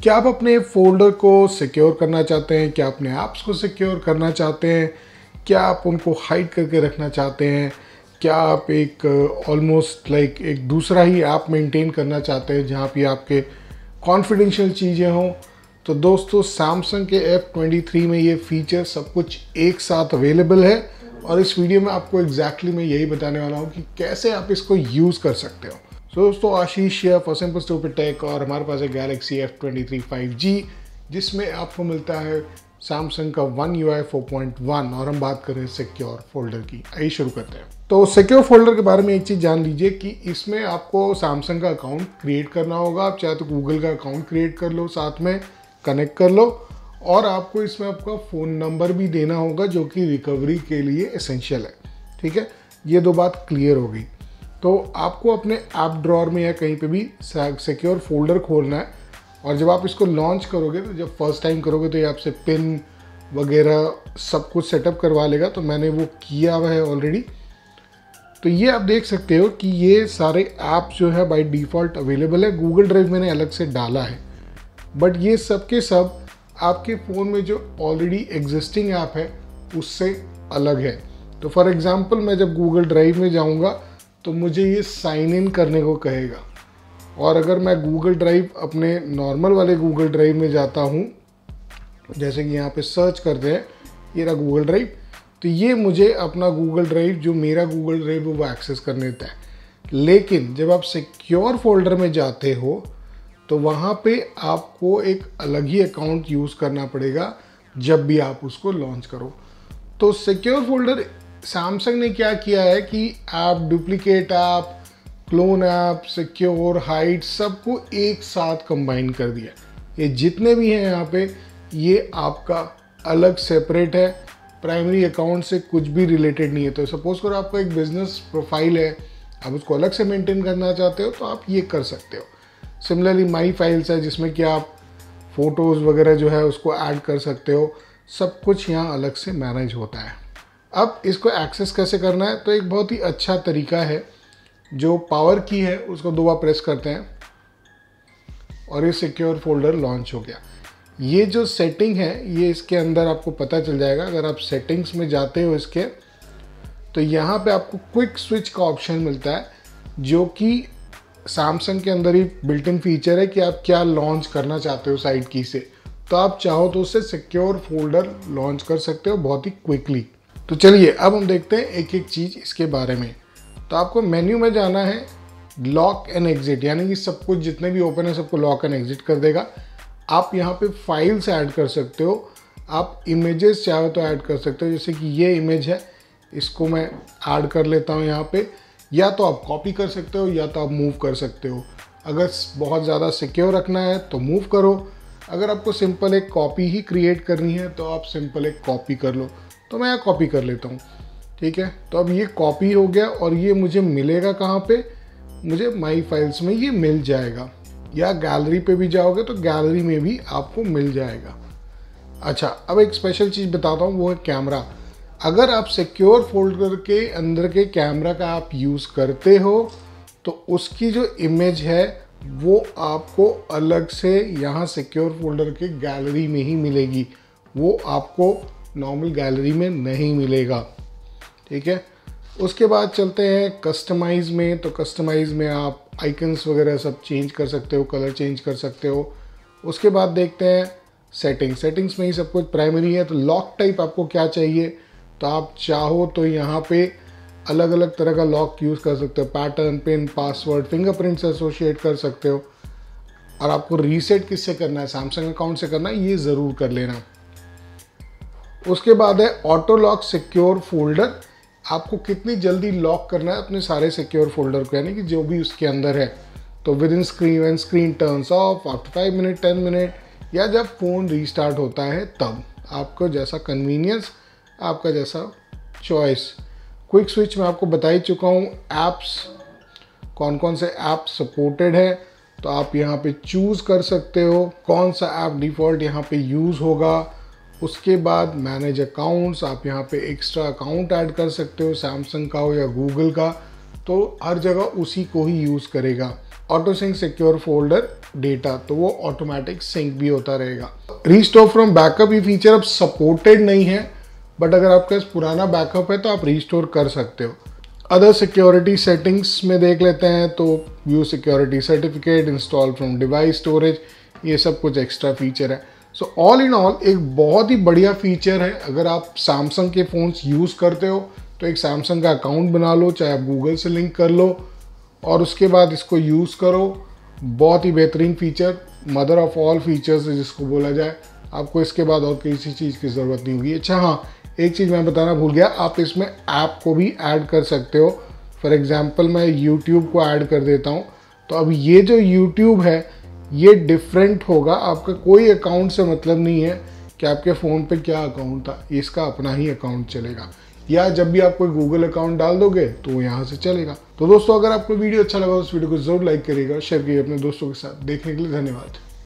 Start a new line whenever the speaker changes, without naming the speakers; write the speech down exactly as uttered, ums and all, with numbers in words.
क्या आप अपने फोल्डर को सिक्योर करना चाहते हैं? क्या अपने ऐप्स को सिक्योर करना चाहते हैं? क्या आप उनको हाइड करके रखना चाहते हैं? क्या आप एक ऑलमोस्ट लाइक एक दूसरा ही ऐप मेंटेन करना चाहते हैं जहाँ पे आपके कॉन्फिडेंशियल चीज़ें हों? तो दोस्तों सैमसंग के एफ ट्वेंटी थ्री में ये फीचर सब कुछ एक साथ अवेलेबल है और इस वीडियो में आपको एग्जैक्टली मैं यही बताने वाला हूँ कि कैसे आप इसको यूज़ कर सकते हो। सो so, दोस्तों आशीष या फॉर सिंपल स्टूपिड टेक और हमारे पास है Galaxy F twenty three five G जिसमें आपको मिलता है सैमसंग का one U I four point one और हम बात कर रहे हैं सिक्योर फोल्डर की। आइए शुरू करते हैं। तो सिक्योर फोल्डर के बारे में एक चीज़ जान लीजिए कि इसमें आपको सैमसंग का अकाउंट क्रिएट करना होगा। आप चाहे तो गूगल का अकाउंट क्रिएट कर लो, साथ में कनेक्ट कर लो और आपको इसमें आपका फ़ोन नंबर भी देना होगा जो कि रिकवरी के लिए एसेंशियल है। ठीक है, ये दो बात क्लियर हो गई। तो आपको अपने ऐप ड्रॉअर में या कहीं पे भी सिक्योर फोल्डर खोलना है और जब आप इसको लॉन्च करोगे तो जब फर्स्ट टाइम करोगे तो ये आपसे पिन वगैरह सब कुछ सेटअप करवा लेगा। तो मैंने वो किया हुआ है ऑलरेडी। तो ये आप देख सकते हो कि ये सारे ऐप जो है बाय डिफ़ॉल्ट अवेलेबल है। गूगल ड्राइव मैंने अलग से डाला है, बट ये सब के सब आपके फ़ोन में जो ऑलरेडी एग्जिस्टिंग ऐप है उससे अलग है। तो फॉर एग्ज़ाम्पल मैं जब गूगल ड्राइव में जाऊंगा तो मुझे ये साइन इन करने को कहेगा और अगर मैं गूगल ड्राइव अपने नॉर्मल वाले गूगल ड्राइव में जाता हूँ, जैसे कि यहाँ पे सर्च करते हैं ये रहा गूगल ड्राइव, तो ये मुझे अपना गूगल ड्राइव जो मेरा गूगल ड्राइव है वो एक्सेस करने देता है। लेकिन जब आप सिक्योर फोल्डर में जाते हो तो वहाँ पे आपको एक अलग ही अकाउंट यूज़ करना पड़ेगा जब भी आप उसको लॉन्च करो। तो सिक्योर फोल्डर सैमसंग ने क्या किया है कि app, duplicate app, clone app, secure, hide सबको एक साथ कंबाइन कर दिया। ये जितने भी हैं यहाँ पे ये आपका अलग सेपरेट है, प्राइमरी अकाउंट से कुछ भी रिलेटेड नहीं है। तो सपोज करो आपका एक बिजनेस प्रोफाइल है, आप उसको अलग से मेंटेन करना चाहते हो तो आप ये कर सकते हो। सिमिलरली माई फाइल्स है जिसमें कि आप फोटोज़ वगैरह जो है उसको ऐड कर सकते हो। सब कुछ यहाँ अलग से मैनेज होता है। अब इसको एक्सेस कैसे करना है, तो एक बहुत ही अच्छा तरीका है। जो पावर की है उसको दो बार प्रेस करते हैं और ये सिक्योर फोल्डर लॉन्च हो गया। ये जो सेटिंग है ये इसके अंदर आपको पता चल जाएगा। अगर आप सेटिंग्स में जाते हो इसके तो यहाँ पे आपको क्विक स्विच का ऑप्शन मिलता है जो कि सैमसंग के अंदर ही बिल्ट इन फीचर है कि आप क्या लॉन्च करना चाहते हो साइड की से। तो आप चाहो तो उससे सिक्योर फोल्डर लॉन्च कर सकते हो बहुत ही क्विकली। तो चलिए अब हम देखते हैं एक एक चीज़ इसके बारे में। तो आपको मेन्यू में जाना है, लॉक एंड एग्जिट, यानी कि सब कुछ जितने भी ओपन है सबको लॉक एंड एग्जिट कर देगा। आप यहाँ पे फाइल्स ऐड कर सकते हो, आप इमेजेस चाहो तो ऐड कर सकते हो। जैसे कि ये इमेज है, इसको मैं ऐड कर लेता हूँ यहाँ पे। या तो आप कॉपी कर सकते हो या तो आप मूव कर सकते हो। अगर बहुत ज़्यादा सिक्योर रखना है तो मूव करो, अगर आपको सिंपल एक कॉपी ही क्रिएट करनी है तो आप सिंपल एक कॉपी कर लो। तो मैं यहाँ कॉपी कर लेता हूँ। ठीक है, तो अब ये कॉपी हो गया और ये मुझे मिलेगा कहाँ पे, मुझे माई फाइल्स में ये मिल जाएगा। या गैलरी पे भी जाओगे तो गैलरी में भी आपको मिल जाएगा। अच्छा, अब एक स्पेशल चीज़ बताता हूँ, वो है कैमरा। अगर आप सिक्योर फोल्डर के अंदर के कैमरा का आप यूज़ करते हो तो उसकी जो इमेज है वो आपको अलग से यहाँ सिक्योर फोल्डर के गैलरी में ही मिलेगी, वो आपको नॉर्मल गैलरी में नहीं मिलेगा। ठीक है, उसके बाद चलते हैं कस्टमाइज में। तो कस्टमाइज में आप आइकन्स वगैरह सब चेंज कर सकते हो, कलर चेंज कर सकते हो। उसके बाद देखते हैं सेटिंग। सेटिंग्स में ही सब कुछ प्राइमरी है। तो लॉक टाइप आपको क्या चाहिए, तो आप चाहो तो यहाँ पे अलग अलग तरह का लॉक यूज़ कर सकते हो। पैटर्न, पिन, पासवर्ड, फिंगरप्रिंट से एसोशिएट कर सकते हो। और आपको रीसेट किससे करना है, सैमसंग अकाउंट से करना है, ये ज़रूर कर लेना। उसके बाद है ऑटो लॉक सिक्योर फोल्डर। आपको कितनी जल्दी लॉक करना है अपने सारे सिक्योर फोल्डर को, यानी कि जो भी उसके अंदर है। तो with in screen, when screen turns off, after five minute, ten minute, या जब फ़ोन रीस्टार्ट होता है तब। आपको जैसा कन्वीनियंस, आपका जैसा चॉइस। क्विक स्विच में आपको बता ही चुका हूँ। ऐप्स, कौन कौन से ऐप सपोर्टेड है तो आप यहाँ पे चूज़ कर सकते हो कौन सा ऐप डिफ़ॉल्ट यहाँ पे यूज़ होगा। उसके बाद मैनेज अकाउंट्स, आप यहाँ पे एक्स्ट्रा अकाउंट ऐड कर सकते हो, सैमसंग का हो या गूगल का, तो हर जगह उसी को ही यूज़ करेगा। Auto sync secure folder data, तो वो ऑटोमेटिक सिंक भी होता रहेगा। रीस्टोर फ्रॉम बैकअप ये फीचर अब सपोर्टेड नहीं है, बट अगर आपके पास पुराना बैकअप है तो आप रीस्टोर कर सकते हो। अदर सिक्योरिटी सेटिंग्स में देख लेते हैं तो view security certificate, install from device storage, ये सब कुछ एक्स्ट्रा फीचर है। सो ऑल इन ऑल एक बहुत ही बढ़िया फीचर है। अगर आप सैमसंग के फ़ोन्स यूज़ करते हो तो एक सैमसंग का अकाउंट बना लो, चाहे आप गूगल से लिंक कर लो और उसके बाद इसको यूज़ करो। बहुत ही बेहतरीन feature, mother of all features जिसको बोला जाए। आपको इसके बाद और किसी चीज़ की ज़रूरत नहीं होगी। अच्छा हाँ, एक चीज़ मैं बताना भूल गया, आप इसमें ऐप को भी ऐड कर सकते हो। फॉर एग्जांपल मैं यूट्यूब को ऐड कर देता हूँ, तो अब ये जो यूट्यूब है ये डिफरेंट होगा। आपका कोई अकाउंट से मतलब नहीं है कि आपके फ़ोन पे क्या अकाउंट था, इसका अपना ही अकाउंट चलेगा। या जब भी आप कोई गूगल अकाउंट डाल दोगे तो वो यहाँ से चलेगा। तो दोस्तों, अगर आपको वीडियो अच्छा लगा तो इस वीडियो को जरूर लाइक करिएगा, शेयर करिए अपने दोस्तों के साथ। देखने के लिए धन्यवाद।